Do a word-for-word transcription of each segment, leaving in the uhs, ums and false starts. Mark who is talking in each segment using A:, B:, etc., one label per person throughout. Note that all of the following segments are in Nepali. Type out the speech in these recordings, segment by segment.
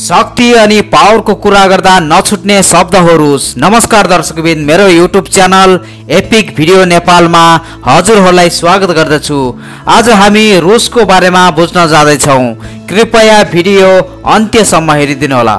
A: शक्ति अनि पावरको कुरा गर्दा नछुट्ने शब्दहरू। नमस्कार दर्शकबिन, मेरो युट्युब च्यानल एपिक भिडियो नेपालमा हजुरहरूलाई स्वागत गर्दछु। आज हामी रुसको बारेमा बुझ्न जाँदैछौँ। कृपया भिडियो अन्त्यसम्म हेरिदिनुहोला।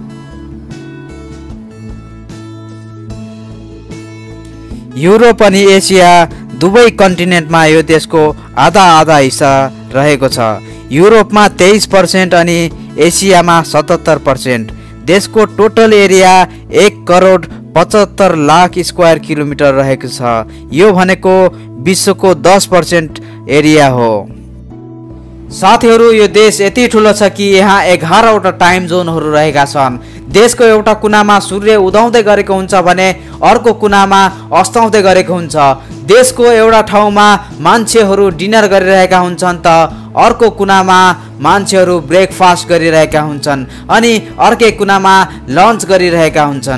A: युरोप अनि एसिया दुवै कन्टिनेन्टमा यो देशको आधा आधा हिस्सा रहेको छ। युरोपमा तेइस पर्सेन्ट अनि एसियामा सतहत्तर पर्सेन्ट। देशको टोटल एरिया एक करोड पचहत्तर लाख स्क्वायर किलोमिटर रहेको छ। यो भनेको विश्वको दस पर्सेन्ट एरिया हो। साथीहरू, यो देश यति ठुलो छ कि यहाँ एघारवटा टाइम जोनहरू रहेका छन्। देशको एउटा कुनामा सूर्य उदाउँदै गरेको हुन्छ भने अर्को कुनामा अस्ताउँदै गरेको हुन्छ। देशको एउटा ठाउँमा मान्छेहरू डिनर गरिरहेका हुन्छन् त अर्को कुनामा मान्छेहरू ब्रेकफास्ट गरिरहेका हुन्छन् अनि अर्कै कुनामा लन्च गरिरहेका हुन्छन्।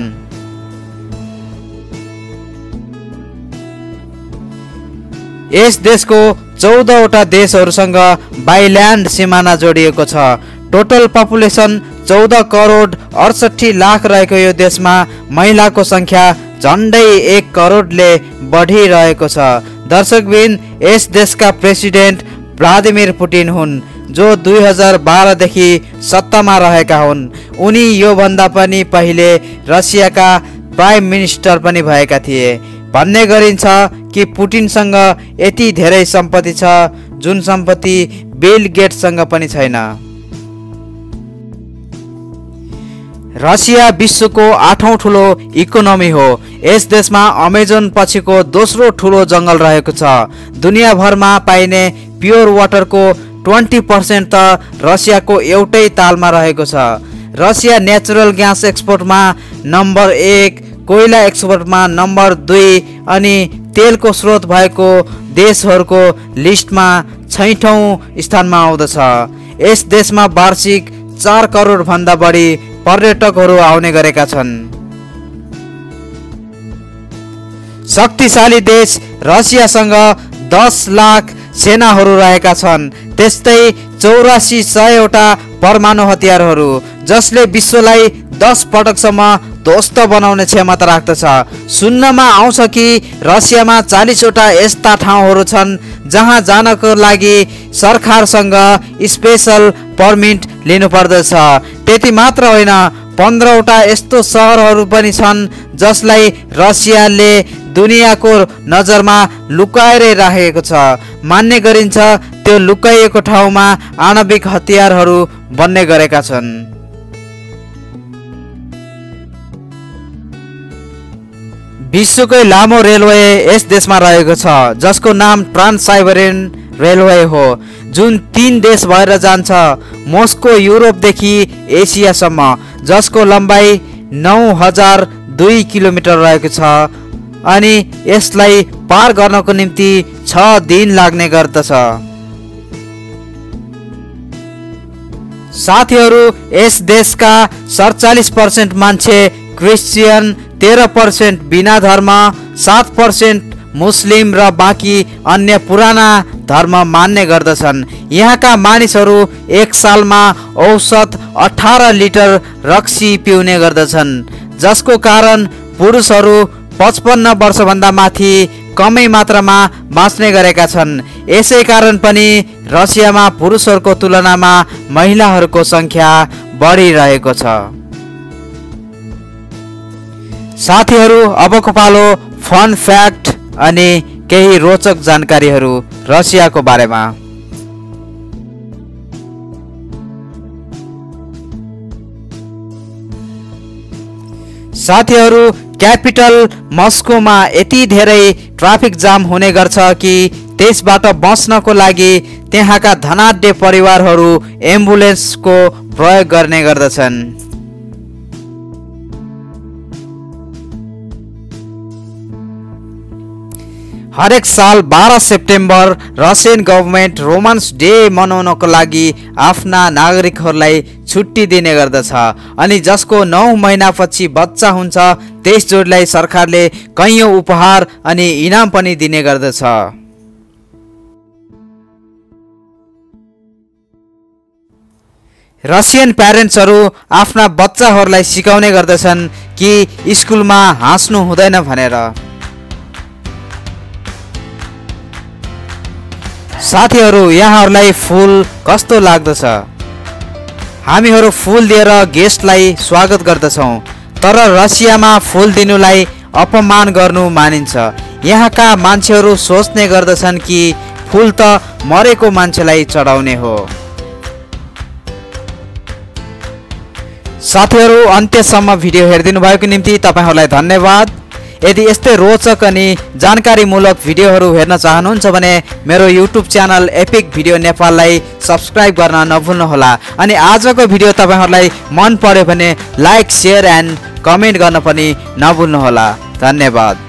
A: यस देशको चौधवटा देशहरूसँग बाइल्यान्ड सिमाना जोडिएको छ। टोटल पपुलेसन चौध करोड अडसठी लाख रहेको यो देशमा महिलाको संख्या झन्डै एक करोडले बढिरहेको छ। दर्शकबिन, यस देशका प्रेसिडेन्ट भ्लादिमिर पुटिन हुन्, जो दुई हजार बाह्रदेखि सत्तामा रहेका हुन्। उनी योभन्दा पनि पहिले रसियाका प्राइम मिनिस्टर पनि भएका थिए। भन्ने गरिन्छ कि पुटिनसँग यति धेरै सम्पत्ति छ जुन सम्पत्ति बिल गेट्ससँग पनि छैन। रसिया विश्वको आठौं ठुलो इकोनोमी हो। यस देशमा अमेजन पछिको दोस्रो ठुलो जंगल रहेको छ। दुनियाँभरमा पाइने प्योर वाटरको ट्वेन्टी पर्सेन्ट त रसियाको एउटै तालमा रहेको छ। रसिया नेचुरल ग्यास एक्सपोर्टमा नम्बर एक, कोइला एक्सपोर्टमा नम्बर दुई अनि तेलको स्रोत भएको देशहरूको लिस्टमा छैठौं स्थानमा आउँदछ। यस देशमा वार्षिक चार करोड भन्दा बढी पर्यटकहरू आउने गरेका छन्। शक्तिशाली देश रसियासँग दस लाख सेनाहरू रहेका छन्। त्यस्तै चौरासी सयवटा परमाणु हतियारहरू, जसले विश्वलाई दस पटकसम्म ध्वस्त बनाउने क्षमता राख्दछ। सुन्नमा आउँछ कि रसियामा चालिसवटा यस्ता ठाउँहरू छन् जहाँ जानको लागि सरकारसँग स्पेशल पर्मिट लिनु पर्दछ। त्यति मात्र होइन, पन्ध्रवटा यस्तो सहरहरू पनि छन् जसलाई रसियाले दुनियाँको नजरमा लुकाएरै राखेको छ। मान्ने गरिन्छ त्यो लुकाइएको ठाउँमा आणविक हतियारहरू बन्ने गरेका छन्। विश्वकै लामो रेलवे यस देशमा रहेको छ, जसको नाम ट्रान्स साइबेरियन रेलवे हो, जुन तीन देश भएर जान्छ। मोस्को युरोपदेखि एसियासम्म, जसको लम्बाइ नौ हजार दुई किलोमिटर रहेको छ अनि यसलाई पार गर्नको निम्ति छ दिन लाग्ने गर्दछ। साथीहरू, यस देशका सडचालिस पर्सेन्ट मान्छे क्रिस्चियन, तेह्र पर्सेन्ट बिना धर्म, सात पर्सेन्ट मुस्लिम र बाँकी अन्य पुराना धर्म मान्ने गर्दछन्। यहाँका मानिसहरू एक सालमा औसत अठार लिटर रक्सी पिउने गर्दछन्, जसको कारण पुरुषहरू पचपन्न वर्षभन्दा माथि कमै मात्रामा बाँच्ने गरेका छन्। यसै कारण पनि रसियामा पुरुषहरूको तुलनामा महिलाहरूको संख्या बढिरहेको छ। साथीहरू, अबको पालो फन फ्याक्ट अनि केही रोचक जानकारीहरू रसियाको बारेमा। साथीहरू, क्यापिटल मस्कोमा यति धेरै ट्राफिक जाम हुने गर्छ कि त्यसबाट बच्नको लागि त्यहाँका धनाढ्य परिवारहरू एम्बुलेन्सको प्रयोग गर्ने गर्दछन्। हरेक साल बाह्र September Russian government romance day मनाउनको लागि आफ्ना नागरिकहरूलाई छुट्टी दिने गर्दछ अनि जसको नौ महिनापछि बच्चा हुन्छ त्यस जोडीलाई सरकारले कैयौं उपहार अनि इनाम पनि दिने गर्दछ। रसियन प्यारेन्ट्सहरू आफ्ना बच्चाहरूलाई सिकाउने गर्दछन् कि स्कुलमा हाँस्नु हुँदैन भनेर। साथीहरू, यहाँहरूलाई फुल कस्तो लाग्दछ? हामीहरू फुल दिएर गेस्टलाई स्वागत गर्दछौँ, तर रसियामा फुल दिनुलाई अपमान गर्नु मानिन्छ। यहाँका मान्छेहरू सोच्ने गर्दछन् कि फुल त मरेको मान्छेलाई चढाउने हो। साथीहरू, अन्त्यसम्म भिडियो हेरिदिनु भएको निम्ति तपाईहरूलाई धन्यवाद। यदि यस्तै रोचक अनि जानकारीमूलक भिडियोहरू हेर्न चाहनुहुन्छ भने मेरो युट्युब च्यानल एपिक भिडियो नेपाललाई सब्स्क्राइब गर्न नभुल्नुहोला। अनि आजको भिडियो तपाईहरूलाई मन पर्यो भने लाइक, सेयर एन्ड कमेन्ट गर्न पनि नभुल्नुहोला। धन्यवाद।